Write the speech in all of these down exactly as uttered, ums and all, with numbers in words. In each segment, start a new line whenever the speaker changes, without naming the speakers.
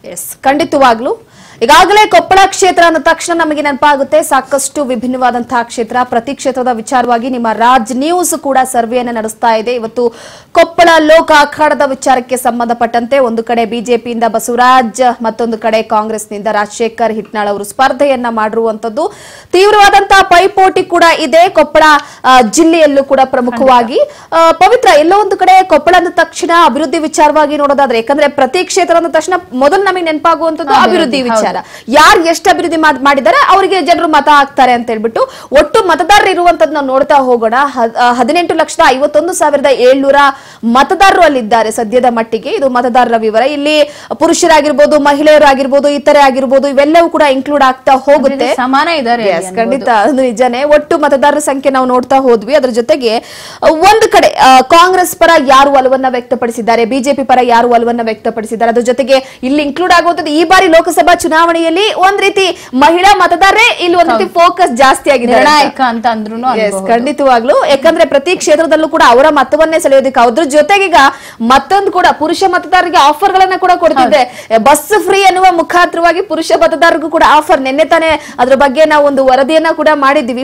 S ಖಂಡಿತವಾಗ್ಲೂ ಈಗಾಗಲೇ ಕೊಪ್ಪಳ ಕ್ಷೇತ್ರ ಅಂದ ತಕ್ಷಣ ನಮಗೆ ನೆನಪಾಗುತ್ತೆ ಸಾಕಷ್ಟು ವಿಭಿನ್ನವಾದಂತಹ ಕ್ಷೇತ್ರ. ಪ್ರತಿ ಕ್ಷೇತ್ರದ ವಿಚಾರವಾಗಿ ನಿಮ್ಮ ರಾಜ್ ನ್ಯೂಸ್ ಕೂಡ ಸರ್ವೆಯನ್ನು ನಡೆಸ್ತಾ ಇದೆ. ಇವತ್ತು ಕೊಪ್ಪಳ ಲೋಕ ಅಖಾಡದ ವಿಚಾರಕ್ಕೆ ಸಂಬಂಧಪಟ್ಟಂತೆ ಒಂದು ಕಡೆ ಬಿಜೆಪಿಯಿಂದ ಬಸವರಾಜ್, ಮತ್ತೊಂದು ಕಡೆ ಕಾಂಗ್ರೆಸ್ನಿಂದ ರಾಜಶೇಖರ್ ಹಿಟ್ನಾಳ್ ಅವರು ಸ್ಪರ್ಧೆಯನ್ನ ಮಾಡಿರುವಂತದ್ದು. ತೀವ್ರವಾದಂತಹ ಪೈಪೋಟಿ ಕೂಡ ಇದೆ ಕೊಪ್ಪಳ ಜಿಲ್ಲೆಯಲ್ಲೂ ಕೂಡ ಪ್ರಮುಖವಾಗಿ. ಪವಿತ್ರ, ಎಲ್ಲೋ ಒಂದು ಕಡೆ ಕೊಪ್ಪಳ ಅಂದ ತಕ್ಷಣ ಅಭಿವೃದ್ಧಿ ವಿಚಾರವಾಗಿ ನೋಡೋದಾದ್ರೆ, ಯಾಕಂದ್ರೆ ಪ್ರತಿ ಕ್ಷೇತ್ರ ಅಂದ ತಕ್ಷಣ ಮೊದಲು ನಮಗೆ ನೆನಪಾಗುವಂತದ್ದು ಅಭಿವೃದ್ಧಿ ವಿಚಾರ. ಯಾರು ಎಷ್ಟು ಅಭಿವೃದ್ಧಿ ಮಾಡಿದ್ದಾರೆ ಅವರಿಗೆ ಜನರು ಮತ ಹಾಕ್ತಾರೆ ಅಂತ ಹೇಳ್ಬಿಟ್ಟು ಒಟ್ಟು ಮತದಾರರು ಇರುವಂತದ್ದು ನಾವು ನೋಡ್ತಾ ಹೋಗೋಣ. ಹದಿನೆಂಟು ಲಕ್ಷದ ಐವತ್ತೊಂದು ಸಾವಿರದ ಏಳ್ನೂರ ಮತದಾರರು ಅಲ್ಲಿದ್ದಾರೆ ಸದ್ಯದ ಮಟ್ಟಿಗೆ. ಇದು ಮತದಾರರ ವಿವರ. ಇಲ್ಲಿ ಪುರುಷರಾಗಿರ್ಬೋದು, ಮಹಿಳೆಯರಾಗಿರ್ಬೋದು, ಇತರೆ ಆಗಿರ್ಬೋದು, ಇವೆಲ್ಲವೂ ಕೂಡ ಇನ್ಕ್ಲೂಡ್ ಆಗ್ತಾ ಹೋಗುತ್ತೆ.
ಸಮಾನ ಇದ್ದಾರೆ.
ಖಂಡಿತ ಅದು ನಿಜನೇ. ಒಟ್ಟು ಮತದಾರರ ಸಂಖ್ಯೆ ನಾವು ನೋಡ್ತಾ ಹೋದ್ವಿ. ಅದ್ರ ಜೊತೆಗೆ ಒಂದು ಕಡೆ ಕಾಂಗ್ರೆಸ್ ಪರ ಯಾರು ಒಲವನ್ನ ವ್ಯಕ್ತಪಡಿಸಿದ್ದಾರೆ, ಬಿಜೆಪಿ ಪರ ಯಾರು ಒಲವನ್ನ ವ್ಯಕ್ತಪಡಿಸಿದ್ದಾರೆ. ಅದ್ರ ಜೊತೆಗೆ ಇಲ್ಲಿ ಇನ್ಕ್ಲೂಡ್ ಆಗುವಂತದ್ದು ಈ ಬಾರಿ ಲೋಕಸಭಾ ಚುನಾವಣೆಯಲ್ಲಿ ಒಂದ್ ರೀತಿ ಮಹಿಳಾ ಮತದಾರರೇ ಇಲ್ಲಿ ಒಂದ್ ರೀತಿ ಫೋಕಸ್ ಜಾಸ್ತಿ ಆಗಿದೆ
ನಿರ್ಣಾಯಕ ಅಂತ ಅಂದ್ರೂ
ಖಂಡಿತವಾಗ್ಲು. ಯಾಕಂದ್ರೆ ಪ್ರತಿ ಕ್ಷೇತ್ರದಲ್ಲೂ ಕೂಡ ಅವರ ಮತವನ್ನೇ ಸೆಳೆಯೋದಕ್ಕೆ, ಅದ್ರ ಜೊತೆಗೀಗ ಮತ್ತೊಂದು ಕೂಡ ಪುರುಷ ಮತದಾರರಿಗೆ ಆಫರ್ ಗಳನ್ನ ಕೂಡ ಕೊಡ್ತಿದ್ದೆ. ಬಸ್ ಫ್ರೀ ಅನ್ನುವ ಮುಖಾಂತರವಾಗಿ ಪುರುಷ ಮತದಾರರಿಗೂ ಕೂಡ ಆಫರ್. ನಿನ್ನೆ ತಾನೇ ಅದ್ರ ಬಗ್ಗೆ ನಾವು ಒಂದು ವರದಿಯನ್ನ ಕೂಡ ಮಾಡಿದ್ವಿ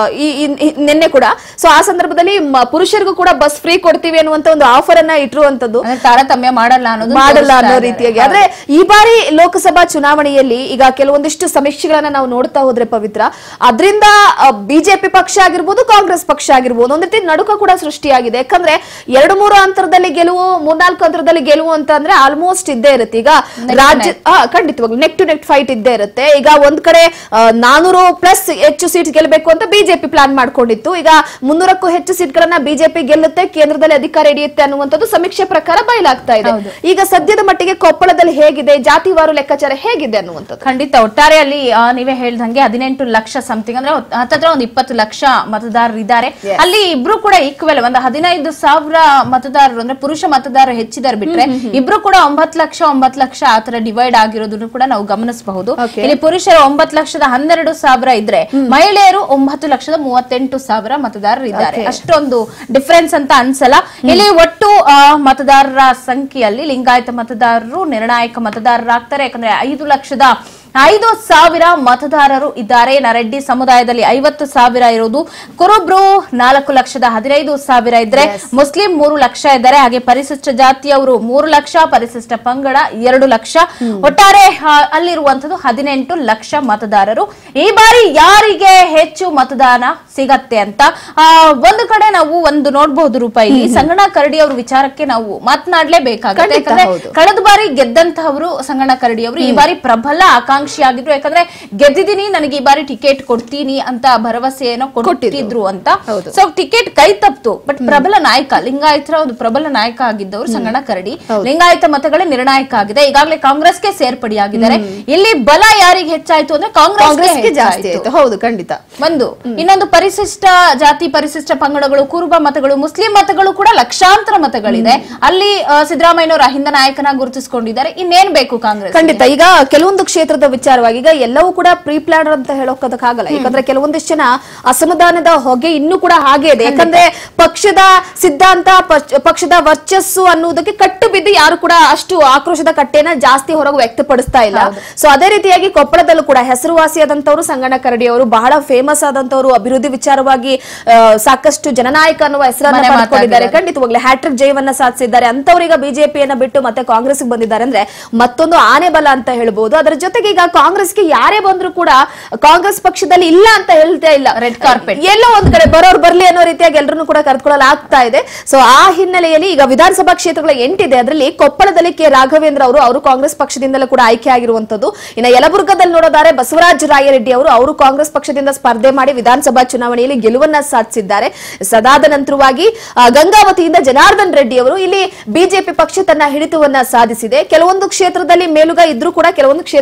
ನಿನ್ನೆ ಕೂಡ. ಸೊ ಆ ಸಂದರ್ಭದಲ್ಲಿ ಪುರುಷರಿಗೂ ಕೂಡ ಬಸ್ ಫ್ರೀ ಕೊಡ್ತೀವಿ ಅನ್ನುವಂತ ಒಂದು ಆಫರ್ ಅನ್ನ ಇಟ್ಟಿರುವಂತದ್ದು.
ತಾರತಮ್ಯ ಮಾಡಲ್ಲ ಅನ್ನೋದು
ಮಾಡಲ್ಲ ಅನ್ನೋ ರೀತಿಯಾಗಿ. ಆದ್ರೆ ಈ ಬಾರಿ ಲೋಕಸಭಾ ಚುನಾವಣೆಯಲ್ಲಿ ಈಗ ಕೆಲವೊಂದಿಷ್ಟು ಸಮೀಕ್ಷೆಗಳನ್ನ ನಾವು ನೋಡ್ತಾ ಹೋದ್ರೆ ಪವಿತ್ರ, ಅದರಿಂದ ಬಿಜೆಪಿ ಪಕ್ಷ ಆಗಿರ್ಬೋದು, ಕಾಂಗ್ರೆಸ್ ಪಕ್ಷ ಆಗಿರ್ಬೋದು, ಒಂದ್ ರೀತಿ ನಡುಕ ಕೂಡ ಸೃಷ್ಟಿಯಾಗಿದೆ. ಯಾಕಂದ್ರೆ ಎರಡು ಮೂರು ಅಂತರದಲ್ಲಿ ಗೆಲುವು, ಮೂರ್ನಾಲ್ಕು ಅಂತರದಲ್ಲಿ ಗೆಲುವು ಅಂತ ಅಂದ್ರೆ ಆಲ್ಮೋಸ್ಟ್ ಇದ್ದೇ ಇರುತ್ತೆ. ಈಗ ರಾಜ್ಯ ಖಂಡಿತವಾಗ್ಲು ನೆಕ್ ಟು ನೆಕ್ ಫೈಟ್ ಇದ್ದೇ ಇರುತ್ತೆ. ಈಗ ಒಂದ್ ಕಡೆ ನಾನೂರು ಪ್ಲಸ್ ಹೆಚ್ಚು ಸೀಟ್ ಗೆಲ್ಲಬೇಕು ಅಂತ ಬಿಜೆಪಿ ಪ್ಲಾನ್ ಮಾಡ್ಕೊಂಡಿತ್ತು. ಈಗ ಮುನ್ನೂರಕ್ಕೂ ಹೆಚ್ಚು ಸೀಟ್ಗಳನ್ನ ಬಿಜೆಪಿ ಗೆಲ್ಲುತ್ತೆ, ಕೇಂದ್ರದಲ್ಲಿ ಅಧಿಕಾರ ಹಿಡಿಯುತ್ತೆ ಅನ್ನುವಂಥದ್ದು ಸಮೀಕ್ಷೆ ಪ್ರಕಾರ ಬಯಲಾಗ್ತಾ ಇದೆ. ಈಗ ಸದ್ಯದ ಮಟ್ಟಿಗೆ ಕೊಪ್ಪಳದಲ್ಲಿ ಹೇಗಿದೆ, ಜಾತಿವಾರು ಲೆಕ್ಕಾಚಾರ ಹೇಗಿದೆ ಅನ್ನುವಂಥದ್ದು?
ಖಂಡಿತ ಒಟ್ಟಾರೆ ಅಲ್ಲಿ ನೀವೇ ಹೇಳ್ದಂಗೆ ಹದಿನೆಂಟು ಲಕ್ಷ ಸಮಥಿಂಗ್ ಅಂದ್ರೆ ಹತ್ತತ್ರ ಒಂದು ಇಪ್ಪತ್ತು ಲಕ್ಷ ಮತದಾರರು ಇದ್ದಾರೆ. ಅಲ್ಲಿ ಇಬ್ರು ಕೂಡ ಈಕ್ವಲ್ ಒಂದು ಹದಿನೈದು ಸಾವಿರ ಮತದಾರರು ಅಂದ್ರೆ ಪುರುಷ ಮತದಾರರು ಹೆಚ್ಚಿದಾರೆ ಬಿಟ್ರೆ ಇಬ್ರು ಕೂಡ ಒಂಬತ್ತು ಲಕ್ಷ ಒಂಬತ್ತು ಲಕ್ಷ ಆತರ ಡಿವೈಡ್ ಆಗಿರೋದನ್ನು ಕೂಡ ನಾವು ಗಮನಿಸಬಹುದು. ಇಲ್ಲಿ ಪುರುಷರು ಒಂಬತ್ತು ಲಕ್ಷದ ಹನ್ನೆರಡು ಸಾವಿರ ಇದ್ರೆ ಮಹಿಳೆಯರು ಒಂಬತ್ತು ಲಕ್ಷದ ಮೂವತ್ತೆಂಟು ಸಾವಿರ ಮತದಾರರು ಇದ್ದಾರೆ. ಅಷ್ಟೊಂದು ಡಿಫರೆನ್ಸ್ ಅಂತ ಅನ್ಸಲ್ಲ. ಇಲ್ಲಿ ಒಟ್ಟು ಮತದಾರರ ಸಂಖ್ಯೆಯಲ್ಲಿ ಲಿಂಗಾಯತ ಮತದಾರರು ನಿರ್ಣಾಯಕ ಮತದಾರರಾಗ್ತಾರೆ. ಯಾಕಂದ್ರೆ ಐದು ಲಕ್ಷದ ಐದು ಸಾವಿರ ಮತದಾರರು ಇದ್ದಾರೆ. ನರೆಡ್ಡಿ ಸಮುದಾಯದಲ್ಲಿ ಐವತ್ತು ಸಾವಿರ ಇರೋದು, ಕುರುಬ್ರು ನಾಲ್ಕು ಲಕ್ಷದ ಹದಿನೈದು ಸಾವಿರ ಇದ್ರೆ, ಮುಸ್ಲಿಂ ಮೂರು ಲಕ್ಷ ಇದ್ದಾರೆ. ಹಾಗೆ ಪರಿಶಿಷ್ಟ ಜಾತಿಯವರು ಮೂರು ಲಕ್ಷ, ಪರಿಶಿಷ್ಟ ಪಂಗಡ ಎರಡು ಲಕ್ಷ. ಒಟ್ಟಾರೆ ಅಲ್ಲಿರುವಂತದ್ದು ಹದಿನೆಂಟು ಲಕ್ಷ ಮತದಾರರು. ಈ ಬಾರಿ ಯಾರಿಗೆ ಹೆಚ್ಚು ಮತದಾನ ಸಿಗತ್ತೆ ಅಂತ ಒಂದು ಕಡೆ ನಾವು ಒಂದು ನೋಡಬಹುದು. ರೂಪಾಯಿ ಸಂಗಣ್ಣ ಕರಡಿ ಅವ್ರ ವಿಚಾರಕ್ಕೆ ನಾವು ಮಾತನಾಡ್ಲೇಬೇಕಾಗುತ್ತೆ. ಯಾಕಂದ್ರೆ ಕಳೆದ ಬಾರಿ ಗೆದ್ದಂತಹವರು ಸಂಗಣ್ಣ ಕರಡಿ ಅವರು ಈ ಬಾರಿ ಪ್ರಬಲ ಆಕಾಂಕ್ಷಿ ಆಗಿದ್ರು. ಯಾಕಂದ್ರೆ ಗೆದ್ದಿದ್ದೀನಿ, ನನಗೆ ಈ ಬಾರಿ ಟಿಕೆಟ್ ಕೊಡ್ತೀನಿ ಅಂತ ಭರವಸೆಯನ್ನು ಕೊಟ್ಟಿದ್ರು ಅಂತ. ಸೊ ಟಿಕೆಟ್ ಕೈ ತಪ್ಪಿತು. ಬಟ್ ಪ್ರಬಲ ನಾಯಕ, ಲಿಂಗಾಯತರ ಒಂದು ಪ್ರಬಲ ನಾಯಕ ಆಗಿದ್ದವರು ಸಂಗಣ್ಣ ಕರಡಿ. ಲಿಂಗಾಯತ ಮತಗಳೇ ನಿರ್ಣಾಯಕ ಆಗಿದೆ. ಈಗಾಗಲೇ ಕಾಂಗ್ರೆಸ್ಗೆ ಸೇರ್ಪಡೆಯಾಗಿದ್ದಾರೆ. ಇಲ್ಲಿ ಬಲ ಯಾರಿಗೆ ಹೆಚ್ಚಾಯ್ತು ಅಂದ್ರೆ ಕಾಂಗ್ರೆಸ್ಗೆ ಜಾಸ್ತಿ ಆಯ್ತು.
ಹೌದು, ಖಂಡಿತ.
ಒಂದು ಇನ್ನೊಂದು ಪರಿಶಿಷ್ಟ ಜಾತಿ, ಪರಿಶಿಷ್ಟ ಪಂಗಡಗಳು, ಕುರುಬ ಮತಗಳು, ಮುಸ್ಲಿಂ ಮತಗಳು ಕೂಡ ಲಕ್ಷಾಂತರ ಮತಗಳಿದೆ. ಅಲ್ಲಿ ಸಿದ್ದರಾಮಯ್ಯನವರು ಅಹಿಂದ ನಾಯಕನಾಗಿ ಗುರುತಿಸಿಕೊಂಡಿದ್ದಾರೆ. ಇನ್ನೇನ್ ಬೇಕು ಕಾಂಗ್ರೆಸ್?
ಖಂಡಿತ. ಈಗ ಕೆಲವೊಂದು ಕ್ಷೇತ್ರದ ವಿಚಾರವಾಗಿ ಈಗ ಎಲ್ಲವೂ ಕೂಡ ಪ್ರೀ ಪ್ಲಾನ್ ಅಂತ ಹೇಳೋಕ್ಕಾಗಲ್ಲ. ಯಾಕಂದ್ರೆ ಕೆಲವೊಂದಿಷ್ಟು ಜನ ಅಸಮಾಧಾನದ ಹೊಗೆ ಇನ್ನೂ ಕೂಡ ಹಾಗೆ ಇದೆ. ಯಾಕಂದ್ರೆ ಪಕ್ಷದ ಸಿದ್ಧಾಂತ, ಪಕ್ಷದ ವರ್ಚಸ್ಸು ಅನ್ನುವುದಕ್ಕೆ ಕಟ್ಟು ಬಿದ್ದು ಯಾರು ಕೂಡ ಅಷ್ಟು ಆಕ್ರೋಶದ ಕಟ್ಟೆನ ಜಾಸ್ತಿ ಹೊರಗೆ ವ್ಯಕ್ತಪಡಿಸ್ತಾ ಇಲ್ಲ. ಸೊ ಅದೇ ರೀತಿಯಾಗಿ ಕೊಪ್ಪಳದಲ್ಲೂ ಕೂಡ ಹೆಸರುವಾಸಿಯಾದಂತವರು ಸಂಗಣ್ಣ ಕರಡಿ ಅವರು, ಬಹಳ ಫೇಮಸ್ ಆದಂತವರು, ಅಭಿವೃದ್ಧಿ ವಿಚಾರವಾಗಿ ಸಾಕಷ್ಟು ಜನನಾಯಕ ಅನ್ನುವ ಹೆಸರನ್ನ ಪಡ್ಕೊಂಡಿದ್ದಾರೆ. ಖಂಡಿತವಾಗ್ಲೂ ಹ್ಯಾಟ್ರಿಕ್ ಜಯವನ್ನ ಸಾಧಿಸಿದ್ದಾರೆ. ಅಂತವ್ರೀಗ ಬಿಜೆಪಿಯನ್ನ ಬಿಟ್ಟು ಮತ್ತೆ ಕಾಂಗ್ರೆಸ್ ಬಂದಿದ್ದಾರೆ ಅಂದ್ರೆ ಮತ್ತೊಂದು ಆನೆ ಬಲ ಅಂತ ಹೇಳ್ಬಹುದು. ಅದರ ಜೊತೆಗೆ ಈಗ ಕಾಂಗ್ರೆಸ್ಗೆ ಯಾರೇ ಬಂದ್ರು ಕೂಡ ಕಾಂಗ್ರೆಸ್ ಪಕ್ಷದಲ್ಲಿ ಇಲ್ಲ ಅಂತ ಹೇಳ್ತಾ ಇಲ್ಲ.
ರೆಡ್ ಕಾರ್ಪೆಟ್
ಎಲ್ಲೋ ಒಂದ್ ಕಡೆ ಬರೋರು ಬರ್ಲಿ ಅನ್ನೋ ರೀತಿಯಾಗಿ ಎಲ್ಲರನ್ನು ಕೂಡ ಕರೆದುಕೊಳ್ಳಲಾಗ್ತಾ ಇದೆ. ಸೊ ಆ ಹಿನ್ನೆಲೆಯಲ್ಲಿ ಈಗ ವಿಧಾನಸಭಾ ಕ್ಷೇತ್ರಗಳ ಎಂಟಿದೆ. ಅದರಲ್ಲಿ ಕೊಪ್ಪಳದಲ್ಲಿ ಕೆ ರಾಘವೇಂದ್ರ ಅವರು ಅವರು ಕಾಂಗ್ರೆಸ್ ಪಕ್ಷದಿಂದಲೂ ಕೂಡ ಆಯ್ಕೆ ಆಗಿರುವಂತದ್ದು. ಇನ್ನು ಯಲಬುರ್ಗದಲ್ಲಿ ನೋಡೋದಾರೆ ಬಸವರಾಜ ರಾಯರೆಡ್ಡಿ ಅವರು ಅವರು ಕಾಂಗ್ರೆಸ್ ಪಕ್ಷದಿಂದ ಸ್ಪರ್ಧೆ ಮಾಡಿ ವಿಧಾನಸಭಾ ಚುನಾವಣೆಯಲ್ಲಿ ಗೆಲುವನ್ನ ಸಾಧಿಸಿದ್ದಾರೆ. ಸದಾದ ನಂತರವಾಗಿ ಗಂಗಾವತಿಯಿಂದ ಜನಾರ್ದನ್ ರೆಡ್ಡಿ ಅವರು ಇಲ್ಲಿ ಬಿಜೆಪಿ ಪಕ್ಷ ತನ್ನ ಹಿಡಿತವನ್ನ ಸಾಧಿಸಿದೆ. ಕೆಲವೊಂದು ಕ್ಷೇತ್ರದಲ್ಲಿ ಮೇಲುಗೈ ಇದ್ರೂ ಕೂಡ ಕೆಲವೊಂದು ಕ್ಷೇತ್ರದಲ್ಲಿ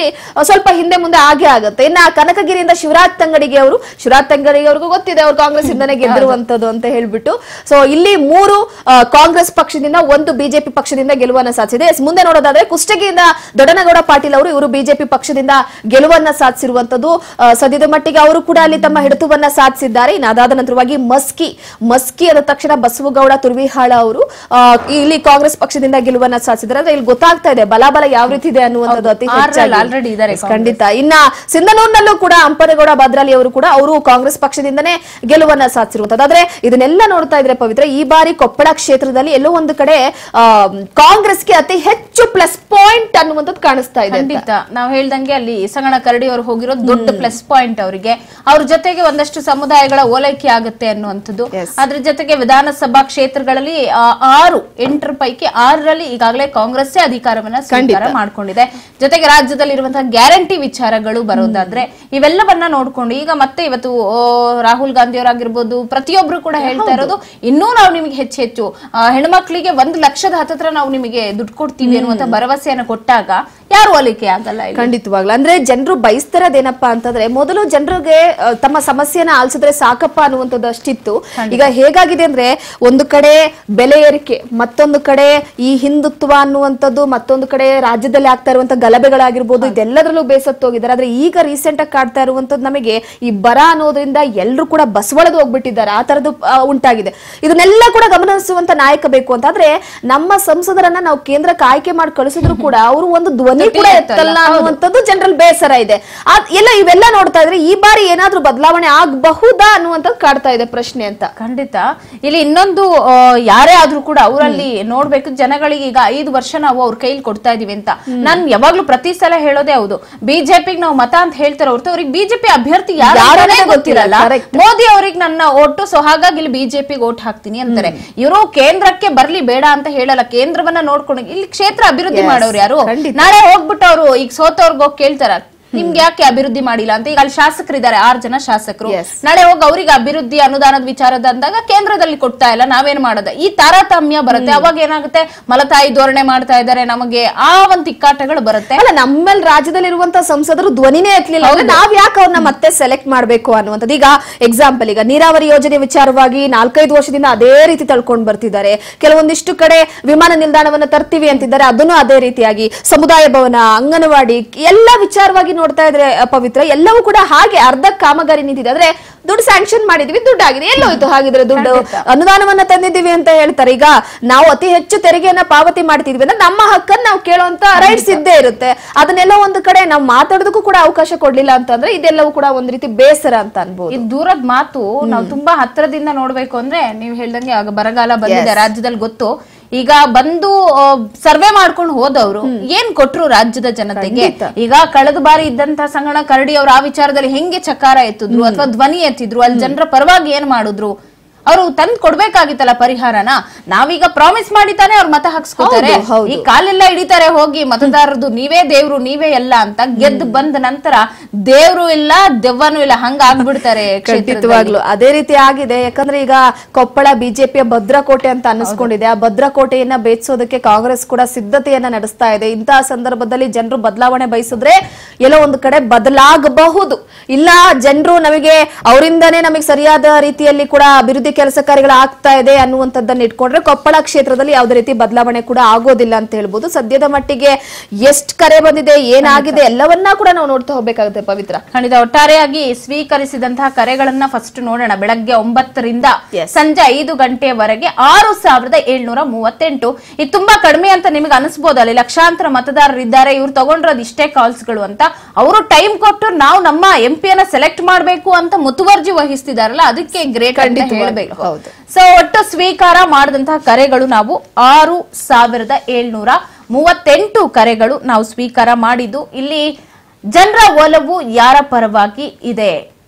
ಸ್ವಲ್ಪ ಹಿಂದೆ ಮುಂದೆ ಆಗೇ ಆಗುತ್ತೆ. ಇನ್ನ ಕನಕಗಿರಿಯಿಂದ ಶಿವರಾಜ್ ತಂಗಡಿಗೆ ಅವರು ಶಿವರಾಜ್ ತಂಗಡಿಗೆ ಅವ್ರಿಗೂ ಗೊತ್ತಿದೆ ಅವ್ರು ಕಾಂಗ್ರೆಸ್ ಇಂದಾನೆ ಗೆದ್ದಿರುವಂತದ್ದು ಅಂತ ಹೇಳ್ಬಿಟ್ಟು. ಸೊ ಇಲ್ಲಿ ಮೂರು ಕಾಂಗ್ರೆಸ್ ಪಕ್ಷದಿಂದ, ಒಂದು ಬಿಜೆಪಿ ಪಕ್ಷದಿಂದ ಗೆಲುವನ್ನ ಸಾಧಿಸಿದೆ. ಮುಂದೆ ನೋಡೋದಾದ್ರೆ ಕುಷ್ಟಗಿಯಿಂದ ದೊಡ್ಡನಗೌಡ ಪಾಟೀಲ್ ಅವರು ಇವರು ಬಿಜೆಪಿ ಪಕ್ಷದಿಂದ ಗೆಲುವನ್ನ ಸಾಧಿಸಿರುವಂತದ್ದು. ಸದ್ಯದ ಮಟ್ಟಿಗೆ ಅವರು ಕೂಡ ಅಲ್ಲಿ ತಮ್ಮ ಹಿಡಿತವನ್ನ ಸಾಧಿಸಿದ್ದಾರೆ. ಇನ್ನು ಅದಾದ ನಂತರವಾಗಿ ಮಸ್ಕಿ ಮಸ್ಕಿ ಆದ ತಕ್ಷಣ ಬಸವಗೌಡ ತುರ್ವಿಹಾಳ ಅವರು ಇಲ್ಲಿ ಕಾಂಗ್ರೆಸ್ ಪಕ್ಷದಿಂದ ಗೆಲುವನ್ನ ಸಾಧಿಸಿದ್ದಾರೆ. ಅಂದ್ರೆ ಇಲ್ಲಿ ಗೊತ್ತಾಗ್ತಾ ಇದೆ ಬಲಾಬಲ ಯಾವ ರೀತಿ ಇದೆ ಅನ್ನುವಂಥದ್ದು ಅತಿ ಹೆಚ್ಚಾಗಿ ಖಂಡಿತ. ಇನ್ನ ಸಿಂಧನೂರಿನಲ್ಲೂ ಕೂಡ ಅಂಪನಗೌಡ ಭದ್ರಾಲಿ ಅವರು ಕೂಡ ಅವರು ಕಾಂಗ್ರೆಸ್ ಪಕ್ಷದಿಂದನೇ ಗೆಲುವನ್ನ ಸಾಧಿಸಿರುವಂತದ್ದು. ಆದ್ರೆ ಇದನ್ನೆಲ್ಲ ನೋಡ್ತಾ ಇದ್ರೆ ಪವಿತ್ರ, ಈ ಬಾರಿ ಕೊಪ್ಪಳ ಕ್ಷೇತ್ರದಲ್ಲಿ ಎಲ್ಲೋ ಒಂದು ಕಡೆ ಕಾಂಗ್ರೆಸ್ಗೆ ಅತಿ ಹೆಚ್ಚು ಪ್ಲಸ್ ಪಾಯಿಂಟ್ ಅನ್ನುವಂಥದ್ದು ಕಾಣಿಸ್ತಾ ಇದೆ.
ಖಂಡಿತ ನಾವು ಹೇಳ್ದಂಗೆ ಅಲ್ಲಿ ಸಂಗಣ ಕರಡಿ ಅವರು ಹೋಗಿರೋದು ದೊಡ್ಡ ಪ್ಲಸ್ ಪಾಯಿಂಟ್ ಅವರಿಗೆ. ಅವ್ರ ಜೊತೆಗೆ ಒಂದಷ್ಟು ಸಮುದಾಯಗಳ ಓಲೈಕೆ ಆಗುತ್ತೆ ಅನ್ನುವಂಥದ್ದು. ಅದ್ರ ಜೊತೆಗೆ ವಿಧಾನಸಭಾ ಕ್ಷೇತ್ರಗಳಲ್ಲಿ ಆರು ಎಂಟರ ಪೈಕಿ ಆರರಲ್ಲಿ ಈಗಾಗಲೇ ಕಾಂಗ್ರೆಸ್ ಅಧಿಕಾರವನ್ನ ಸ್ವೀಕಾರ ಮಾಡ್ಕೊಂಡಿದೆ. ಜೊತೆಗೆ ರಾಜ್ಯದಲ್ಲಿ ಇರುವಂತಹ ಗ್ಯಾರಂಟಿ ವಿಚಾರಗಳು ಬರೋದಾದ್ರೆ ಇವೆಲ್ಲವನ್ನ ನೋಡ್ಕೊಂಡು ಈಗ ಮತ್ತೆ ಇವತ್ತು ರಾಹುಲ್ ಗಾಂಧಿ ಅವರಾಗಿರ್ಬೋದು ಪ್ರತಿಯೊಬ್ರು ಕೂಡ ಹೇಳ್ತಾ ಇರೋದು ಇನ್ನೂ ನಾವು ನಿಮಗೆ ಹೆಚ್ಚು ಹೆಚ್ಚು ಹೆಣ್ಮಕ್ಳಿಗೆ ಒಂದು ಲಕ್ಷದ ಹತ್ತತ್ರ ನಾವು ನಿಮಗೆ ದುಡ್ಡು ಕೊಡ್ತೀವಿ ಅನ್ನುವಂತ ಭರವಸೆಯನ್ನು ಕೊಟ್ಟಾಗ ಯಾರು ಹೋಲಿಕೆ ಆಗಲ್ಲ.
ಖಂಡಿತವಾಗ್ಲು ಅಂದ್ರೆ ಜನರು ಬಯಸ್ತಿರೋದೇನಪ್ಪಾ ಅಂತಂದ್ರೆ ಮೊದಲು ಜನರಿಗೆ ತಮ್ಮ ಸಮಸ್ಯೆನ ಆಲಿಸಿದ್ರೆ ಸಾಕಪ್ಪ ಅನ್ನುವಂಥದ್ದು ಅಷ್ಟಿತ್ತು. ಈಗ ಹೇಗಾಗಿದೆ ಅಂದ್ರೆ ಒಂದು ಕಡೆ ಬೆಲೆ ಏರಿಕೆ, ಮತ್ತೊಂದು ಕಡೆ ಈ ಹಿಂದುತ್ವ ಅನ್ನುವಂಥದ್ದು, ಮತ್ತೊಂದು ಕಡೆ ರಾಜ್ಯದಲ್ಲಿ ಆಗ್ತಾ ಇರುವಂತ ಗಲಭೆಗಳಾಗಿರ್ಬೋದು, ಇದೆಲ್ಲದರಲ್ಲೂ ಬೇಸತ್ತೋಗಿದ್ದಾರೆ. ಆದ್ರೆ ಈಗ ರೀಸೆಂಟ್ ಆಗಿ ಕಾಡ್ತಾ ಇರುವಂತದ್ದು ನಮಗೆ ಈ ಬರ ಅನ್ನೋದ್ರಿಂದ ಎಲ್ಲರೂ ಕೂಡ ಬಸವಳದು ಹೋಗ್ಬಿಟ್ಟಿದ್ದಾರೆ. ಆ ತರದ್ದು ಉಂಟಾಗಿದೆ. ಇದನ್ನೆಲ್ಲ ಕೂಡ ಗಮನಿಸುವಂತ ನಾಯಕ ಬೇಕು ಅಂತ ಆದ್ರೆ ನಮ್ಮ ಸಂಸದರನ್ನ ನಾವು ಕೇಂದ್ರಕ್ಕೆ ಆಯ್ಕೆ ಮಾಡಿ ಕಳಿಸಿದ್ರು ಕೂಡ ಅವರು ಒಂದು ಧ್ವನಿ ಕೂಡ ಎತ್ತಲ್ಲ ಅನ್ನುವಂಥದ್ದು ಜನರಲ್ ಬೇಸರ ಇದೆ. ಎಲ್ಲ ಇವೆಲ್ಲ ನೋಡ್ತಾ ಇದ್ರೆ ಈ ಬಾರಿ ಏನಾದ್ರೂ ಬದಲಾವಣೆ ಆಗಬಹುದಾ ಅನ್ನುವಂಥದ್ದು ಕಾಡ್ತಾ ಇದೆ ಪ್ರಶ್ನೆ ಅಂತ.
ಖಂಡಿತ ಇಲ್ಲಿ ಇನ್ನೊಂದು ಯಾರೇ ಆದ್ರೂ ಕೂಡ ಅವರಲ್ಲಿ ನೋಡ್ಬೇಕು, ಜನಗಳಿಗೆ ಈಗ ಐದು ವರ್ಷ ನಾವು ಅವ್ರ ಕೈಲಿ ಕೊಡ್ತಾ ಇದೀವಿ ಅಂತ. ನಾನ್ ಯಾವಾಗ್ಲೂ ಪ್ರತಿ ಸಲ ಹೇಳೋದೇ ಹೌದು, ಬಿಜೆಪಿಗೆ ನಾವು ಮತ ಅಂತ ಹೇಳ್ತಾರೆ ಹೊರತು ಅವ್ರಿಗೆ ಬಿಜೆಪಿ ಅಭ್ಯರ್ಥಿ ಯಾರೇ ಗೊತ್ತಿರಲ್ಲ. ಮೋದಿ ಅವ್ರಿಗೆ ನನ್ನ ಓಟು, ಸೊ ಹಾಗಾಗಿ ಇಲ್ಲಿ ಬಿಜೆಪಿಗೆ ಓಟ್ ಹಾಕ್ತೀನಿ ಅಂತಾರೆ. ಇವರು ಕೇಂದ್ರಕ್ಕೆ ಬರ್ಲಿ ಬೇಡ ಅಂತ ಹೇಳಲ್ಲ, ಕೇಂದ್ರವನ್ನ ನೋಡ್ಕೊಂಡು ಇಲ್ಲಿ ಕ್ಷೇತ್ರ ಅಭಿವೃದ್ಧಿ ಮಾಡೋರು ಯಾರು. ನಾಳೆ ಹೋಗ್ಬಿಟ್ಟು ಅವರು ಈಗ ಸೋತವ್ರಿಗೆ ಹೋಗಿ ಕೇಳ್ತಾರ ನಿಮ್ಗೆ ಯಾಕೆ ಅಭಿವೃದ್ಧಿ ಮಾಡಿಲ್ಲ ಅಂತ. ಈಗ ಅಲ್ಲಿ ಶಾಸಕರಿದ್ದಾರೆ, ಆರು ಜನ ಶಾಸಕರು. ನಾಳೆ ಹೋಗಿ ಅವ್ರಿಗೆ ಅಭಿವೃದ್ಧಿ ಅನುದಾನದ ವಿಚಾರದ ಅಂದಾಗ ಕೇಂದ್ರದಲ್ಲಿ ಕೊಡ್ತಾ ಇಲ್ಲ, ನಾವೇನ್ ಮಾಡೋದ, ಈ ತಾರತಮ್ಯ ಬರುತ್ತೆ. ಅವಾಗ ಏನಾಗುತ್ತೆ, ಮಲತಾಯಿ ಧೋರಣೆ ಮಾಡ್ತಾ ಇದ್ದಾರೆ, ನಮಗೆ ಆ ಒಂದು ತಿಕ್ಕಾಟಗಳು ಬರುತ್ತೆ.
ಅಲ್ಲ, ನಮ್ಮಲ್ಲಿ ರಾಜ್ಯದಲ್ಲಿರುವಂತಹ ಸಂಸದರು ಧ್ವನಿನೇ ಎತ್ತಲಿಲ್ಲ, ನಾವ್ ಯಾಕೆ ಅವ್ರನ್ನ ಮತ್ತೆ ಸೆಲೆಕ್ಟ್ ಮಾಡ್ಬೇಕು ಅನ್ನುವಂಥದ್ದು. ಈಗ ಎಕ್ಸಾಂಪಲ್, ಈಗ ನೀರಾವರಿ ಯೋಜನೆ ವಿಚಾರವಾಗಿ ನಾಲ್ಕೈದು ವರ್ಷದಿಂದ ಅದೇ ರೀತಿ ತಳ್ಕೊಂಡ್ ಬರ್ತಿದ್ದಾರೆ. ಕೆಲವೊಂದಿಷ್ಟು ಕಡೆ ವಿಮಾನ ನಿಲ್ದಾಣವನ್ನ ತರ್ತೀವಿ ಅಂತಿದ್ದಾರೆ, ಅದನ್ನು ಅದೇ ರೀತಿಯಾಗಿ ಸಮುದಾಯ ಭವನ, ಅಂಗನವಾಡಿ ಎಲ್ಲ ವಿಚಾರವಾಗಿ ನೋಡ್ತಾ ಇದ್ರೆ ಪವಿತ್ರ, ಎಲ್ಲವೂ ಕೂಡ ಹಾಗೆ ಅರ್ಧ ಕಾಮಗಾರಿ ನಿಂತಿದೆ. ಆದ್ರೆ ದುಡ್ಡು ಸ್ಯಾಂಕ್ಷನ್ ಮಾಡಿದೀವಿ, ದುಡ್ಡು ಆಗಿದೆ, ಎಲ್ಲೋಯ್ತು ಹಾಗಿದ್ರೆ ದುಡ್ಡು, ಅನುದಾನವನ್ನ ತಂದಿದ್ದೀವಿ ಅಂತ ಹೇಳ್ತಾರೆ. ಈಗ ನಾವು ಅತಿ ಹೆಚ್ಚು ತೆರಿಗೆಯನ್ನ ಪಾವತಿ ಮಾಡ್ತಿದ್ವಿ ಅಂದ್ರೆ ನಮ್ಮ ಹಕ್ಕನ್ನು ನಾವು ಕೇಳುವಂತ ರೈಟ್ಸ್ ಇದ್ದೇ ಇರುತ್ತೆ. ಅದನ್ನೆಲ್ಲ ಒಂದು ಕಡೆ ನಾವು ಮಾತಾಡೋದಕ್ಕೂ ಕೂಡ ಅವಕಾಶ ಕೊಡ್ಲಿಲ್ಲ ಅಂತಂದ್ರೆ ಇದೆಲ್ಲವೂ ಕೂಡ ಒಂದ್ ರೀತಿ ಬೇಸರ ಅಂತ ಅನ್ಬೋದು.
ಇದು ದೂರದ ಮಾತು. ನಾವು ತುಂಬಾ ಹತ್ತಿರದಿಂದ ನೋಡ್ಬೇಕು ಅಂದ್ರೆ ನೀವು ಹೇಳ್ದಂಗೆ ಆಗ ಬರಗಾಲ ಬಂದಿದೆ ರಾಜ್ಯದಲ್ಲಿ ಗೊತ್ತು. ಈಗ ಬಂದು ಸರ್ವೆ ಮಾಡ್ಕೊಂಡು ಹೋದವರು ಏನ್ ಕೊಟ್ರು ರಾಜ್ಯದ ಜನತೆಗೆ. ಈಗ ಕಳೆದ ಬಾರಿ ಇದ್ದಂತ ಸಂಗಣ ಕರಡಿ ಅವರು ಆ ವಿಚಾರದಲ್ಲಿ ಹೆಂಗೆ ಚಕಾರ ಎತ್ತಿದ್ರು ಅಥವಾ ಧ್ವನಿ ಎತ್ತಿದ್ರು, ಅಲ್ಲಿ ಜನರ ಪರವಾಗಿ ಏನ್ ಮಾಡಿದ್ರು, ಅವರು ತಂದ್ ಕೊಡ್ಬೇಕಾಗಿತ್ತಲ್ಲ ಪರಿಹಾರನ. ನಾವೀಗ ಪ್ರಾಮಿಸ್ ಮಾಡಿತಾನೆ ಅವ್ರು ಮತ ಹಾಕ್ಸ್ಕೊತಾರೆ, ಈ ಕಾಲೆಲ್ಲ ಹಿಡಿತಾರೆ ಹೋಗಿ ಮತದಾರರದು, ನೀವೇ ದೇವ್ರು ನೀವೇ ಎಲ್ಲ ಅಂತ. ಗೆದ್ದು ಬಂದ ನಂತರ ದೇವ್ರು ಇಲ್ಲ ದೆವ್ವನೂ ಇಲ್ಲ, ಹಂಗ ಆಗ್ಬಿಡ್ತಾರೆ.
ಖಂಡಿತವಾಗ್ಲು ಅದೇ ರೀತಿ ಆಗಿದೆ. ಯಾಕಂದ್ರೆ ಈಗ ಕೊಪ್ಪಳ ಬಿಜೆಪಿಯ ಭದ್ರಕೋಟೆ ಅಂತ ಅನ್ನಿಸ್ಕೊಂಡಿದೆ. ಆ ಭದ್ರಕೋಟೆಯನ್ನ ಬೇಯಿಸೋದಕ್ಕೆ ಕಾಂಗ್ರೆಸ್ ಕೂಡ ಸಿದ್ಧತೆಯನ್ನ ನಡೆಸ್ತಾ ಇದೆ. ಇಂತಹ ಸಂದರ್ಭದಲ್ಲಿ ಜನರು ಬದಲಾವಣೆ ಬಯಸಿದ್ರೆ ಎಲ್ಲೋ ಒಂದು ಕಡೆ ಬದಲಾಗಬಹುದು. ಇಲ್ಲ ಜನರು ನಮಗೆ ಅವರಿಂದಾನೇ ನಮಗೆ ಸರಿಯಾದ ರೀತಿಯಲ್ಲಿ ಕೂಡ ಅಭಿವೃದ್ಧಿ ಕೆಲಸ ಕಾರ್ಯಗಳು ಆಗ್ತಾ ಇದೆ ಅನ್ನುವಂಥದ್ದನ್ನ ಇಟ್ಕೊಂಡ್ರೆ ಕೊಪ್ಪಳ ಕ್ಷೇತ್ರದಲ್ಲಿ ಯಾವುದೇ ರೀತಿ ಬದಲಾವಣೆ ಕೂಡ ಆಗೋದಿಲ್ಲ ಅಂತ ಹೇಳ್ಬೋದು. ಸದ್ಯದ ಮಟ್ಟಿಗೆ ಎಷ್ಟು ಕರೆ ಬಂದಿದೆ, ಏನಾಗಿದೆ ಎಲ್ಲವನ್ನ ಕೂಡ ನಾವು ನೋಡ್ತಾ ಹೋಗ್ಬೇಕಾಗುತ್ತೆ ಪವಿತ್ರ.
ಖಂಡಿತ. ಒಟ್ಟಾರೆಯಾಗಿ ಸ್ವೀಕರಿಸಿದಂತಹ ಕರೆಗಳನ್ನ ಫಸ್ಟ್ ನೋಡೋಣ. ಬೆಳಗ್ಗೆ ಒಂಬತ್ತರಿಂದ ಸಂಜೆ ಐದು ಗಂಟೆವರೆಗೆ ಆರು ಸಾವಿರದ ಏಳ್ನೂರ ಮೂವತ್ತೆಂಟು. ಇದು ತುಂಬಾ ಕಡಿಮೆ ಅಂತ ನಿಮಗೆ ಅನಿಸಬಹುದು. ಅಲ್ಲಿ ಲಕ್ಷಾಂತರ ಮತದಾರರು ಇದ್ದಾರೆ, ಇವ್ರು ತಗೊಂಡ್ರದ್ ಇಷ್ಟೇ ಕಾಲ್ಸ್ ಗಳು ಅಂತ. ಅವರು ಟೈಮ್ ಕೊಟ್ಟು ನಾವು ನಮ್ಮ ಎಂ ಪಿಯನ್ನ ಸೆಲೆಕ್ಟ್ ಮಾಡಬೇಕು ಅಂತ ಮುತುವರ್ಜಿ ವಹಿಸ್ತಿದಾರಲ್ಲ, ಅದಕ್ಕೆ ಗ್ರೇಟ್ ಅಂತ ಹೇಳ್ಬೇಕು. ಸೊ ಒಟ್ಟು ಸ್ವೀಕಾರ ಮಾಡಿದಂತಹ ಕರೆಗಳು ನಾವು ಆರು ಸಾವಿರದ ಏಳ್ನೂರ ಮೂವತ್ತೆಂಟು ಕರೆಗಳು ನಾವು ಸ್ವೀಕಾರ ಮಾಡಿದ್ದು. ಇಲ್ಲಿ ಜನರ ಒಲವು ಯಾರ ಪರವಾಗಿ ಇದೆ?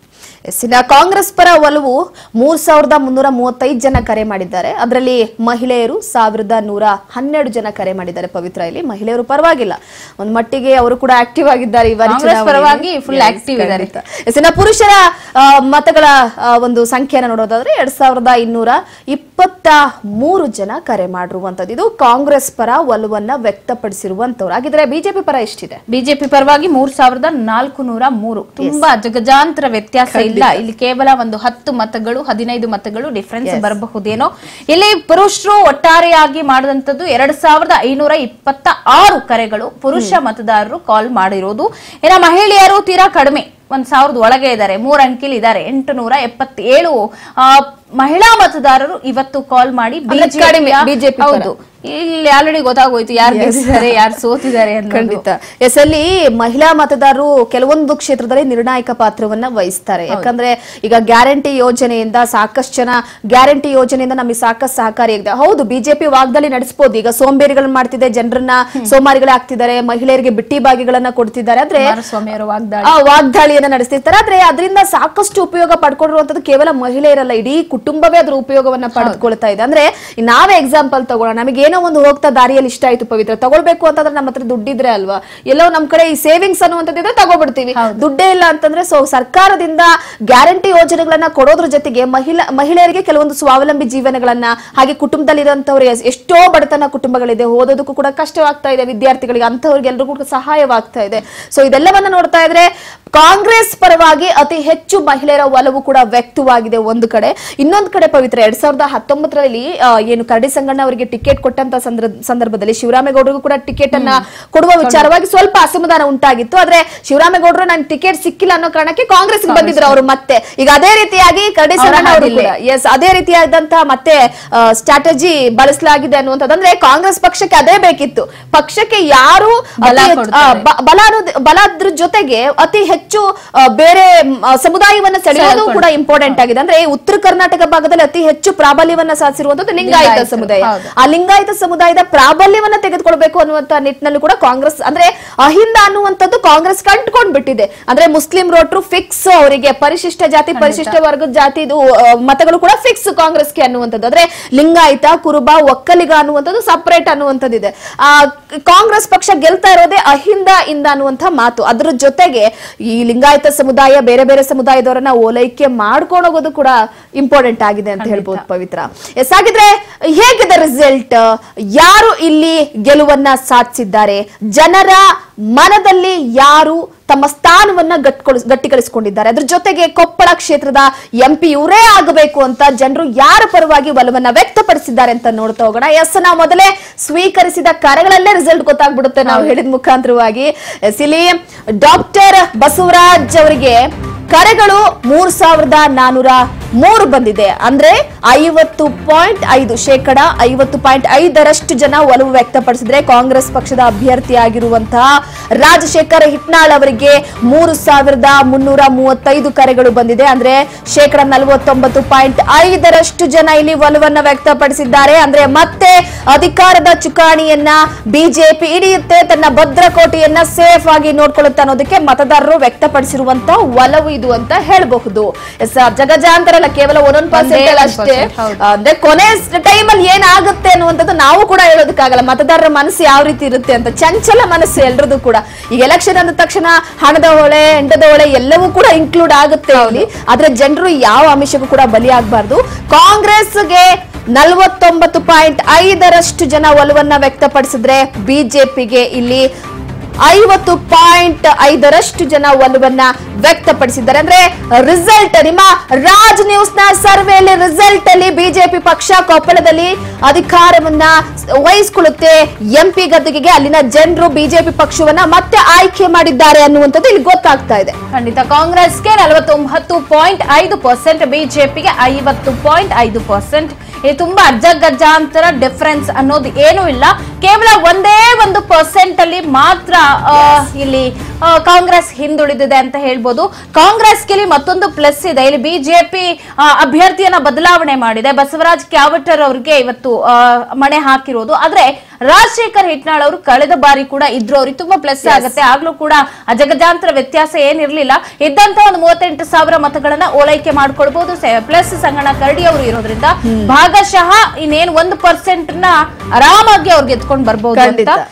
ಇನ್ನು ಕಾಂಗ್ರೆಸ್ ಪರ ಒಲವು ಮೂರ್ ಸಾವಿರದ ಮುನ್ನೂರ ಮೂವತ್ತೈದು ಜನ ಕರೆ ಮಾಡಿದ್ದಾರೆ. ಅದರಲ್ಲಿ ಮಹಿಳೆಯರು ಸಾವಿರದ ನೂರ ಹನ್ನೆರಡು ಜನ ಕರೆ ಮಾಡಿದ್ದಾರೆ. ಪವಿತ್ರ, ಇಲ್ಲಿ ಮಹಿಳೆಯರು ಪರವಾಗಿಲ್ಲ, ಒಂದ್ ಮಟ್ಟಿಗೆ ಅವರು ಕೂಡ ಆಕ್ಟಿವ್ ಆಗಿದ್ದಾರೆ. ಈ ಬಾರಿ
ಪರವಾಗಿ ಫುಲ್ ಆಕ್ಟಿವ್ ಇದ್ದಾರೆ.
ಇನ್ನು ಪುರುಷರ ಮತಗಳ ಒಂದು ಸಂಖ್ಯೆಯನ್ನು ನೋಡೋದಾದ್ರೆ ಎರಡ್ ಸಾವಿರದ ಇನ್ನೂರ ಇಪ್ಪತ್ತ ಮೂರು ಜನ ಕರೆ ಮಾಡಿರುವಂತದ್ದು. ಇದು ಕಾಂಗ್ರೆಸ್ ಪರ ಒಲವನ್ನ ವ್ಯಕ್ತಪಡಿಸಿರುವಂತವ್ರು. ಹಾಗಿದ್ರೆ ಬಿಜೆಪಿ ಪರ ಎಷ್ಟಿದೆ?
ಬಿಜೆಪಿ ಪರವಾಗಿ ಮೂರ್ ಸಾವಿರದ ನಾಲ್ಕು ನೂರ ಮೂರು. ತುಂಬಾ ಜಗಜಾಂತರ ವ್ಯತ್ಯಾಸ ಇಲ್ಲ. ಇಲ್ಲಿ ಕೇವಲ ಒಂದು ಹತ್ತು ಮತಗಳು ಹದಿನೈದು ಮತಗಳು ಡಿಫರೆನ್ಸ್ ಬರಬಹುದೇನೋ. ಇಲ್ಲಿ ಪುರುಷರು ಒಟ್ಟಾರೆಯಾಗಿ ಮಾಡಿದಂತದ್ದು ಎರಡ್ ಸಾವಿರದ ಐನೂರ ಇಪ್ಪತ್ತ ಆರು ಕರೆಗಳು ಪುರುಷ ಮತದಾರರು ಕಾಲ್ ಮಾಡಿರೋದು. ಇನ್ನು ಮಹಿಳೆಯರು ತೀರಾ ಕಡಿಮೆ, ಒಂದ್ ಸಾವಿರದ ಒಳಗೆ ಇದ್ದಾರೆ, ಮೂರ್ ಅಂಕಿಲ್ ಇದ್ದಾರೆ. ಎಂಟು ನೂರ ಎಪ್ಪತ್ತೇಳು ಮಹಿಳಾ ಮತದಾರರು ಇವತ್ತು ಕಾಲ್ ಮಾಡಿ
ಬಿಜೆಪಿ
ಹೌದು ಇಲ್ಲಿ ಆಲ್ರೆಡಿ ಗೊತ್ತಾಗೋಯ್ತು ಯಾರು ಗೆದ್ದಿದ್ದಾರೆ ಯಾರು ಸೋತಿದ್ದಾರೆ ಅಂತ.
ಖಂಡಿತ ಎಸ್ ಅಲ್ಲಿ ಮಹಿಳಾ ಮತದಾರರು ಕೆಲವೊಂದು ಕ್ಷೇತ್ರದಲ್ಲಿ ನಿರ್ಣಾಯಕ ಪಾತ್ರವನ್ನ ವಹಿಸ್ತಾರೆ. ಯಾಕಂದ್ರೆ ಈಗ ಗ್ಯಾರಂಟಿ ಯೋಜನೆಯಿಂದ ಸಾಕಷ್ಟು ಜನ ಗ್ಯಾರಂಟಿ ಯೋಜನೆಯಿಂದ ನಮಗೆ ಸಾಕಷ್ಟು ಸಹಕಾರಿಯಾಗಿದೆ. ಹೌದು, ಬಿಜೆಪಿ ವಾಗ್ದಾಳಿ ನಡೆಸಬಹುದು. ಈಗ ಸೋಂಬೇರಿಗಳನ್ನ ಮಾಡ್ತಿದೆ, ಜನರನ್ನ ಸೋಮಾರಿಗಳೇ ಆಗ್ತಿದ್ದಾರೆ, ಮಹಿಳೆಯರಿಗೆ ಬಿಟ್ಟಿ ಬಾಗಿಗಳನ್ನ ಕೊಡ್ತಿದ್ದಾರೆ. ಆದ್ರೆ ವಾಗ್ದಾಳಿಯನ್ನ ನಡೆಸ್ತಿರ್ತಾರೆ. ಆದ್ರೆ ಅದರಿಂದ ಸಾಕಷ್ಟು ಉಪಯೋಗ ಪಡ್ಕೊಂಡಿರುವಂತದ್ದು ಕೇವಲ ಮಹಿಳೆಯರಲ್ಲ, ಇಡೀ ಕುಟುಂಬವೇ ಅದ್ರ ಉಪಯೋಗವನ್ನ ಪಡೆದುಕೊಳ್ತಾ ಇದೆ. ಅಂದ್ರೆ ನಾವೇ ಎಕ್ಸಾಂಪಲ್ ತಗೊಳ್ಳೋಣ. ನಮಗೆ ಏನೋ ಒಂದು ಹೋಗ್ತಾ ದಾರಿಯಲ್ಲಿ ಇಷ್ಟ ಆಯ್ತು ಪವಿತ್ರ, ತಗೊಳ್ಬೇಕು ಅಂತಂದ್ರೆ ನಮ್ಮ ಹತ್ರ ದುಡ್ಡಿದ್ರೆ ಅಲ್ವಾ, ಎಲ್ಲೋ ನಮ್ ಕಡೆ ಈ ಸೇವಿಂಗ್ಸ್ ಅನ್ನುವಂಥದ್ದಿದ್ರೆ ತಗೋಬಿಡ್ತೀವಿ. ದುಡ್ಡೇ ಇಲ್ಲ ಅಂತಂದ್ರೆ ಸೊ ಸರ್ಕಾರದಿಂದ ಗ್ಯಾರಂಟಿ ಯೋಜನೆಗಳನ್ನ ಕೊಡೋದ್ರ ಜೊತೆಗೆ ಮಹಿಳಾ ಮಹಿಳೆಯರಿಗೆ ಕೆಲವೊಂದು ಸ್ವಾವಲಂಬಿ ಜೀವನಗಳನ್ನ, ಹಾಗೆ ಕುಟುಂಬದಲ್ಲಿರುವಂತವ್ರು ಎಷ್ಟೋ ಬಡತನ ಕುಟುಂಬಗಳಿದೆ, ಓದೋದಕ್ಕೂ ಕೂಡ ಕಷ್ಟವಾಗ್ತಾ ಇದೆ ವಿದ್ಯಾರ್ಥಿಗಳಿಗೆ, ಅಂತವ್ರಿಗೆ ಎಲ್ರಿಗೂ ಕೂಡ ಸಹಾಯವಾಗ್ತಾ ಇದೆ. ಸೊ ಇದೆಲ್ಲವನ್ನ ನೋಡ್ತಾ ಇದ್ರೆ ಕಾಂಗ್ರೆಸ್ ಪರವಾಗಿ ಅತಿ ಹೆಚ್ಚು ಮಹಿಳೆಯರ ಒಲವು ಕೂಡ ವ್ಯಕ್ತವಾಗಿದೆ ಒಂದು ಕಡೆ. ಇನ್ನೊಂದು ಕಡೆ ಪವಿತ್ರ ಎರಡ್ ಸಾವಿರದ ಹತ್ತೊಂಬತ್ತರಲ್ಲಿ ಏನು ಕರಡಿ ಸಂಗಣ್ಣ ಅವರಿಗೆ ಟಿಕೆಟ್ ಕೊಟ್ಟಂತ ಸಂದರ್ಭದಲ್ಲಿ ಶಿವರಾಮೇಗೌಡರಿಗೂ ಕೂಡ ಟಿಕೆಟ್ ಅನ್ನ ಕೊಡುವ ವಿಚಾರವಾಗಿ ಸ್ವಲ್ಪ ಅಸಮಾಧಾನ ಉಂಟಾಗಿತ್ತು. ಆದ್ರೆ ಶಿವರಾಮೇಗೌಡರು ನನ್ ಟಿಕೆಟ್ ಸಿಕ್ಕಿಲ್ಲ ಅನ್ನೋ ಕಾರಣಕ್ಕೆ ಕಾಂಗ್ರೆಸ್ ಬಂದಿದ್ರು ಅವರು. ಮತ್ತೆ ಈಗ ಅದೇ ರೀತಿಯಾಗಿ ಕರಡಿ ಸಂಗಣ್ಣ ಅವರು ಎಸ್ ಅದೇ ರೀತಿಯಾದಂತಹ ಮತ್ತೆ ಸ್ಟ್ರಾಟಜಿ ಬಳಸಲಾಗಿದೆ ಅನ್ನುವಂಥದ್ದು. ಅಂದ್ರೆ ಕಾಂಗ್ರೆಸ್ ಪಕ್ಷಕ್ಕೆ ಅದೇ ಬೇಕಿತ್ತು. ಪಕ್ಷಕ್ಕೆ ಯಾರು ಬಲ ಬಲದ್ರ ಜೊತೆಗೆ ಅತಿ ಹೆಚ್ಚು ಬೇರೆ ಸಮುದಾಯವನ್ನ ಸೆಳೆಯೋದು ಕೂಡ ಇಂಪಾರ್ಟೆಂಟ್ ಆಗಿದೆ. ಅಂದ್ರೆ ಉತ್ತರ ಕರ್ನಾಟಕ ಭಾಗದಲ್ಲಿ ಅತಿ ಹೆಚ್ಚು ಪ್ರಾಬಲ್ಯವನ್ನ ಸಾಧಿಸಿರುವಂತದ್ದು ಲಿಂಗಾಯತ ಸಮುದಾಯ. ಆ ಲಿಂಗಾಯತ ಸಮುದಾಯದ ಪ್ರಾಬಲ್ಯವನ್ನ ತೆಗೆದುಕೊಳ್ಬೇಕು ಅನ್ನುವಂತ ನಿಟ್ಟಿನಲ್ಲಿ ಕೂಡ ಕಾಂಗ್ರೆಸ್ ಅಂದ್ರೆ ಅಹಿಂದ ಅನ್ನುವಂಥದ್ದು ಕಾಂಗ್ರೆಸ್ ಕಂಡುಕೊಂಡ್ ಬಿಟ್ಟಿದೆ. ಅಂದ್ರೆ ಮುಸ್ಲಿಂ ವೋಟರ್ ಫಿಕ್ಸ್, ಅವರಿಗೆ ಪರಿಶಿಷ್ಟ ಜಾತಿ ಪರಿಶಿಷ್ಟ ವರ್ಗದ ಜಾತಿ ಇದು ಮತಗಳು ಕೂಡ ಫಿಕ್ಸ್ ಕಾಂಗ್ರೆಸ್ಗೆ ಅನ್ನುವಂಥದ್ದು. ಅಂದ್ರೆ ಲಿಂಗಾಯತ ಕುರುಬ ಒಕ್ಕಲಿಗ ಅನ್ನುವಂಥದ್ದು ಸಪರೇಟ್ ಅನ್ನುವಂಥದ್ದಿದೆ. ಆ ಕಾಂಗ್ರೆಸ್ ಪಕ್ಷ ಗೆಲ್ತಾ ಇರೋದೇ ಅಹಿಂದ ಇಂದ ಅನ್ನುವಂಥ ಮಾತು. ಅದ್ರ ಜೊತೆಗೆ ಈ ಲಿಂಗಾಯತ ಸಮುದಾಯ ಬೇರೆ ಬೇರೆ ಸಮುದಾಯದವರನ್ನ ಓಲೈಕೆ ಮಾಡ್ಕೊಂಡು ಹೋಗೋದು ಕೂಡ ಇಂಪಾರ್ಟೆಂಟ್ ಆಗಿದೆ ಅಂತ ಹೇಳ್ಬೋದು ಪವಿತ್ರ. ಎಸ್, ಹಾಗಿದ್ರೆ ಹೇಗಿದೆ ರಿಸಲ್ಟ್? ಯಾರು ಇಲ್ಲಿ ಗೆಲುವನ್ನ ಸಾಧಿಸಿದ್ದಾರೆ? ಜನರ ಮನದಲ್ಲಿ ಯಾರು ತಮ್ಮ ಸ್ಥಾನವನ್ನ ಗಟ್ಟಿಗೊಳಿಸಿಕೊಂಡಿದ್ದಾರೆ? ಅದ್ರ ಜೊತೆಗೆ ಕೊಪ್ಪಳ ಕ್ಷೇತ್ರದ ಎಂಪಿ ಇವರೇ ಆಗಬೇಕು ಅಂತ ಜನರು ಯಾರ ಪರವಾಗಿ ಒಲವನ್ನ ವ್ಯಕ್ತಪಡಿಸಿದ್ದಾರೆ ಅಂತ ನೋಡ್ತಾ ಹೋಗೋಣ. ಎಸ್, ನಾವು ಮೊದಲೇ ಸ್ವೀಕರಿಸಿದ ಕರೆಗಳಲ್ಲೇ ರಿಸಲ್ಟ್ ಗೊತ್ತಾಗ್ಬಿಡುತ್ತೆ ನಾವು ಹೇಳಿದ ಮುಖಾಂತರವಾಗಿ. ಎಸ್, ಇಲ್ಲಿ ಡಾಕ್ಟರ್ ಬಸವರಾಜ್ ಅವರಿಗೆ ಕರೆಗಳು ಮೂರ್ ಸಾವಿರದ ನಾನೂರ ಮೂರು ಬಂದಿದೆ. ಅಂದ್ರೆ ಐವತ್ತು ಪಾಯಿಂಟ್ ಐದು ಶೇಕಡ ಐವತ್ತು ಪಾಯಿಂಟ್ ಐದರಷ್ಟು ಜನ ಒಲವು ವ್ಯಕ್ತಪಡಿಸಿದ್ರೆ ಕಾಂಗ್ರೆಸ್ ಪಕ್ಷದ ಅಭ್ಯರ್ಥಿಯಾಗಿರುವಂತಹ ರಾಜಶೇಖರ್ ಹಿಟ್ನಾಳ್ ಅವರಿಗೆ ಮೂರು ಸಾವಿರದ ಮುನ್ನೂರ ಮೂವತ್ತೈದು ಕರೆಗಳು ಬಂದಿದೆ. ಅಂದ್ರೆ ಶೇಕಡ ನಲವತ್ತೊಂಬತ್ತು ಪಾಯಿಂಟ್ ಐದರಷ್ಟು ಜನ ಇಲ್ಲಿ ಒಲವನ್ನ ವ್ಯಕ್ತಪಡಿಸಿದ್ದಾರೆ. ಅಂದ್ರೆ ಮತ್ತೆ ಅಧಿಕಾರದ ಚುಕ್ಕಾಣಿಯನ್ನ ಬಿಜೆಪಿ ಹಿಡಿಯುತ್ತೆ, ತನ್ನ ಭದ್ರಕೋಟೆಯನ್ನ ಸೇಫ್ ಆಗಿ ನೋಡ್ಕೊಳ್ಳುತ್ತೆ ಅನ್ನೋದಕ್ಕೆ ಮತದಾರರು ವ್ಯಕ್ತಪಡಿಸಿರುವಂತಹ ಒಲವು ಇದು ಅಂತ ಹೇಳಬಹುದು. ಜಗಜಾಂತರ ಕೇವಲ ಒಂದೊಂದು ಪರ್ಸೆಂಟ್ ಅಷ್ಟೇ. ಅಂದ್ರೆ ಕೊನೆ ಟೈಮ್ ಅಲ್ಲಿ ಏನಾಗುತ್ತೆ ಅನ್ನುವಂಥದ್ದು ನಾವು ಕೂಡ ಹೇಳೋದಕ್ಕಾಗಲ್ಲ. ಮತದಾರರ ಮನಸ್ಸು ಯಾವ ರೀತಿ ಇರುತ್ತೆ ಅಂತ, ಚಂಚಲ ಮನಸ್ಸು ಎಲ್ರದ್ದು ಕೂಡ. ಈಗ ಎಲೆಕ್ಷನ್ ಅಂದ ತಕ್ಷಣ ಹಣದ ಹೊಳೆ ಎಂಟದ ಹೊಳೆ ಎಲ್ಲವೂ ಕೂಡ ಇನ್ಕ್ಲೂಡ್ ಆಗುತ್ತೆ ಇಲ್ಲಿ. ಆದ್ರೆ ಜನರು ಯಾವ ಅಂಶಕ್ಕೂ ಕೂಡ ಬಲಿಯಾಗಬಾರ್ದು. ಕಾಂಗ್ರೆಸ್ಗೆ ನಲವತ್ತೊಂಬತ್ತು ಪಾಯಿಂಟ್ ಐದರಷ್ಟು ಜನ ಒಲವನ್ನ ವ್ಯಕ್ತಪಡಿಸಿದ್ರೆ ಬಿಜೆಪಿಗೆ ಇಲ್ಲಿ ಐವತ್ತು ಪಾಯಿಂಟ್ ಐದರಷ್ಟು ಜನ ಒಲವನ್ನ ವ್ಯಕ್ತಪಡಿಸಿದ್ದಾರೆ. ಅಂದ್ರೆ ರಿಸಲ್ಟ್ ನಿಮ್ಮ ರಾಜ್ ನ್ಯೂಸ್ ನ ಸರ್ವೆಯಲ್ಲಿ ರಿಸಲ್ಟ್ ಅಲ್ಲಿ ಬಿಜೆಪಿ ಪಕ್ಷ ಕೊಪ್ಪಳದಲ್ಲಿ ಅಧಿಕಾರವನ್ನ ವಹಿಸಿಕೊಳ್ಳುತ್ತೆ. ಎಂಪಿ ಗದ್ದುಗೆಗೆ ಅಲ್ಲಿನ ಜನರು ಬಿಜೆಪಿ ಪಕ್ಷವನ್ನ ಮತ್ತೆ ಆಯ್ಕೆ ಮಾಡಿದ್ದಾರೆ ಅನ್ನುವಂಥದ್ದು ಇಲ್ಲಿ ಗೊತ್ತಾಗ್ತಾ ಇದೆ.
ಖಂಡಿತ ಕಾಂಗ್ರೆಸ್ಗೆ ನಲವತ್ತೊಂಬತ್ತು ಪಾಯಿಂಟ್ ಐದು ಪರ್ಸೆಂಟ್, ಬಿಜೆಪಿಗೆ ಐವತ್ತು ಪಾಯಿಂಟ್ ಐದು ಪರ್ಸೆಂಟ್. ಇದು ತುಂಬಾ ಅಜ್ಜಗಜ್ಜಾಂತರ ಡಿಫರೆನ್ಸ್ ಅನ್ನೋದು ಏನೂ ಇಲ್ಲ. ಕೇವಲ ಒಂದೇ ಒಂದು ಪರ್ಸೆಂಟ್ ಅಲ್ಲಿ ಮಾತ್ರ ಇಲ್ಲಿ ಕಾಂಗ್ರೆಸ್ ಹಿಂದುಳಿದಿದೆ ಅಂತ ಹೇಳ್ಬೋದು. ಕಾಂಗ್ರೆಸ್ಗೆ ಇಲ್ಲಿ ಮತ್ತೊಂದು ಪ್ಲಸ್ ಇದೆ. ಇಲ್ಲಿ ಬಿಜೆಪಿ ಅಭ್ಯರ್ಥಿಯನ್ನ ಬದಲಾವಣೆ ಮಾಡಿದೆ. ಬಸವರಾಜ್ ಕ್ಯಾವಟರ್ ಅವರಿಗೆ ಇವತ್ತು ಮಣೆ ಹಾಕಿರೋದು. ಆದ್ರೆ ರಾಜಶೇಖರ್ ಹಿಟ್ನಾಳ್ ಅವರು ಕಳೆದ ಬಾರಿ ಕೂಡ ಇದ್ರು, ಅವ್ರಿಗೆ ತುಂಬಾ ಪ್ಲಸ್ ಆಗುತ್ತೆ. ಆಗ್ಲೂ ಕೂಡ ಜಗಜಾಂತರ ವ್ಯತ್ಯಾಸ ಏನಿರ್ಲಿಲ್ಲ. ಇದ್ದಂತ ಒಂದು ಮೂವತ್ತೆಂಟು ಸಾವಿರ ಮತಗಳನ್ನ ಓಲೈಕೆ ಮಾಡ್ಕೊಳ್ಬಹುದು. ಪ್ಲಸ್ ಸಂಗಣ್ಣ ಕರಡಿ ಅವರು ಇರೋದ್ರಿಂದ ಭಾಗಶಃ ಇನ್ನೇನು ಒಂದು ಪರ್ಸೆಂಟ್ ನ ಆರಾಮಾಗಿ ಅವ್ರಿಗೆ ಎತ್ಕೊಂಡು ಬರ್ಬಹುದು ಅಂತ